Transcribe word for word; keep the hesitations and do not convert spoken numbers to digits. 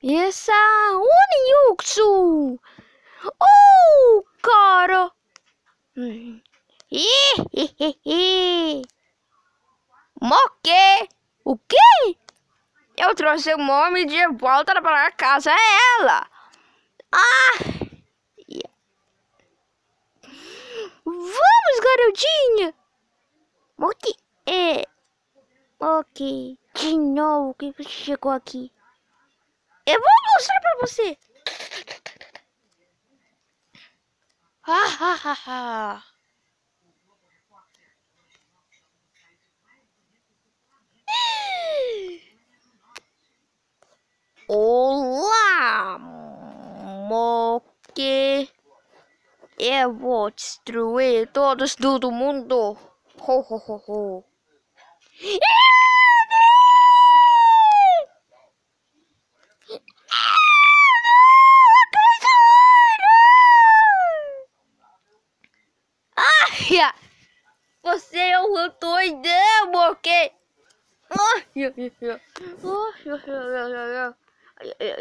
Essa Oniyuxu! Oh, cara! Hum. Ih, Moque! O quê? Eu trouxe o Mommy de volta para casa, é ela! Ah! Vamos, garotinha! Moque! É... Ok, de novo que você chegou aqui. Eu vou mostrar pra você! Ha, ha, ha, ha. Olá, Moque. Eu vou destruir todos do mundo. Ho, ho, ho, ho. Ah, você é um doidão, Moque.